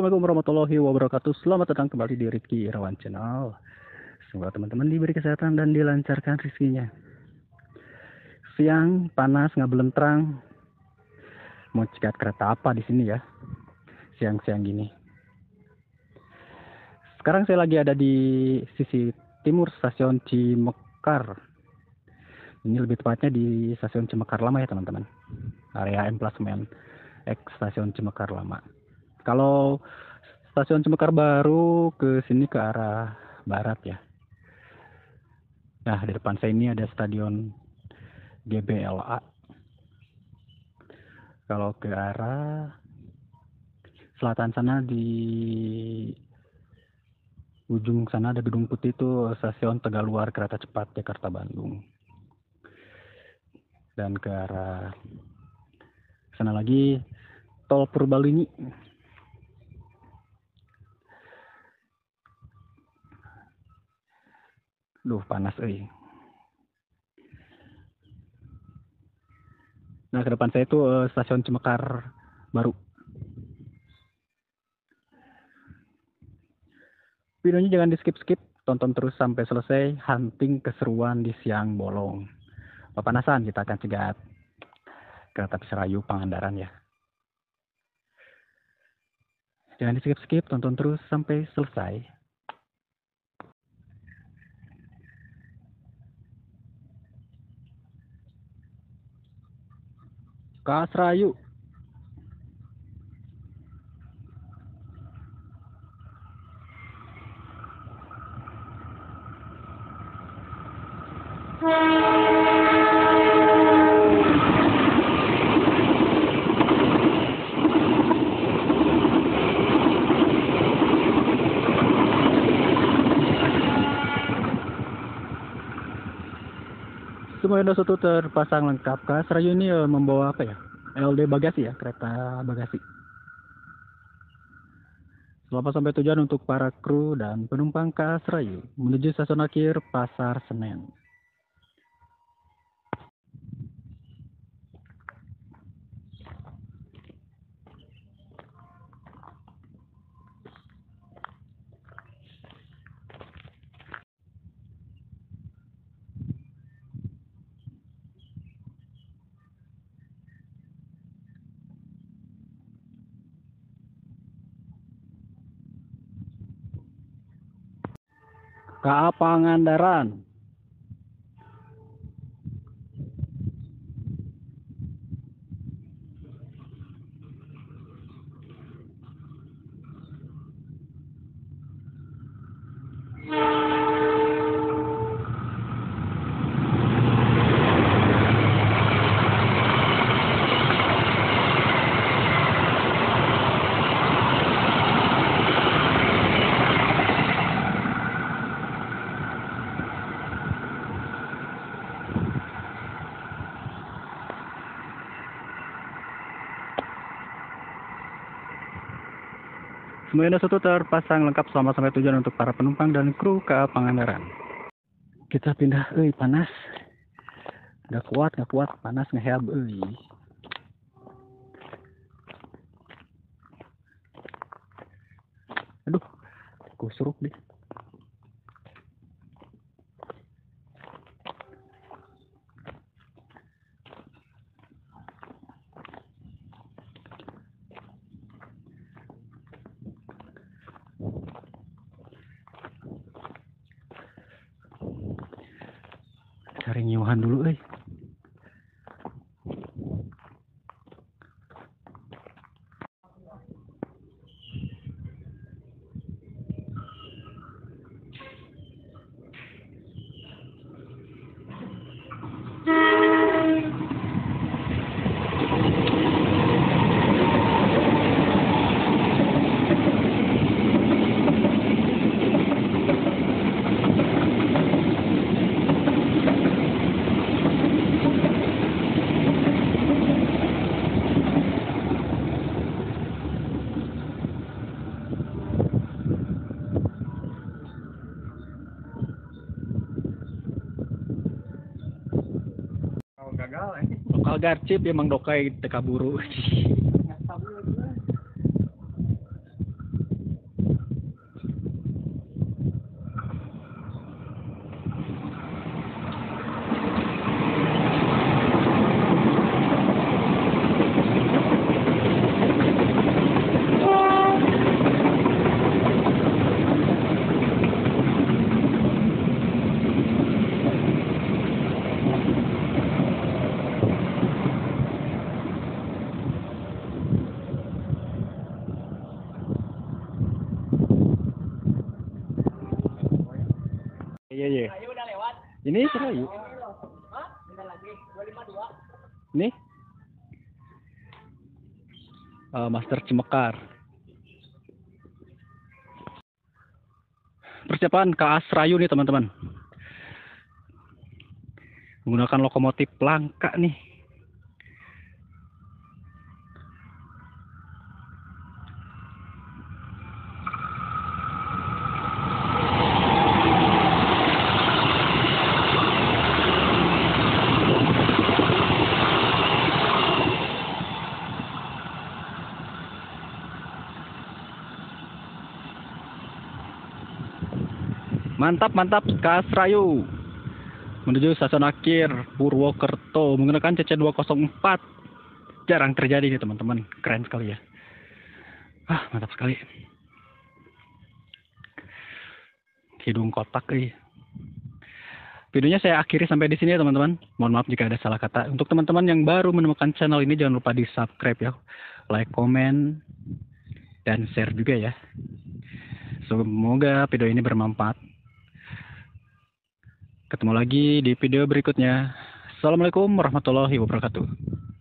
Assalamualaikum warahmatullahi wabarakatuh. Selamat datang kembali di Rizky Irawan Channel. Semoga teman-teman diberi kesehatan dan dilancarkan rezekinya. Siang panas nggak belentrang. Mau cegat kereta apa di sini ya? Siang-siang gini. Sekarang saya lagi ada di sisi timur stasiun Cimekar. Ini lebih tepatnya di stasiun Cimekar Lama ya teman-teman. Area emplasmen X stasiun Cimekar Lama. Kalau stasiun Cimekar Baru ke sini ke arah barat ya. Nah, di depan saya ini ada stadion GBLA. Kalau ke arah selatan sana di ujung sana ada Gedung Putih, itu stasiun Tegaluar Kereta Cepat Jakarta Bandung. Dan ke arah sana lagi Tol Purbalunyi. Duh, panas euy. Nah, ke depan saya itu stasiun Cimekar Baru. Videonya jangan di-skip-skip, tonton terus sampai selesai. Hunting keseruan di siang bolong. Pepanasan kita akan cegat kereta api Serayu Pangandaran ya. Jangan di-skip-skip, tonton terus sampai selesai. Ke Serayu. Semua Windows itu terpasang lengkap. Ke Serayu ini membawa apa ya? LD bagasi ya, kereta bagasi. Selamat sampai tujuan untuk para kru dan penumpang KA Serayu menuju stasiun akhir Pasar Senen. KA Pangandaran. Semua Windows itu terpasang lengkap. Selamat sampai tujuan untuk para penumpang dan kru KA Pangandaran. Kita pindah, panas. Gak kuat, panas ngeheab, Aduh, kusruk deh. Cari nyuhan dulu, Lokal garcip emang dokai teka buru. Ini Serayu. Nih. Master Cimekar. Persiapan KA Serayu nih teman-teman. Menggunakan lokomotif langka nih. Mantap, mantap, KA Serayu menuju stasiun akhir Purwokerto menggunakan CC204. Jarang terjadi nih teman-teman, keren sekali ya. Mantap sekali. Hidung kotak nih. Videonya saya akhiri sampai di sini ya teman-teman. Mohon maaf jika ada salah kata. Untuk teman-teman yang baru menemukan channel ini jangan lupa di subscribe ya, like, komen, dan share juga ya. Semoga video ini bermanfaat. Ketemu lagi di video berikutnya. Assalamualaikum warahmatullahi wabarakatuh.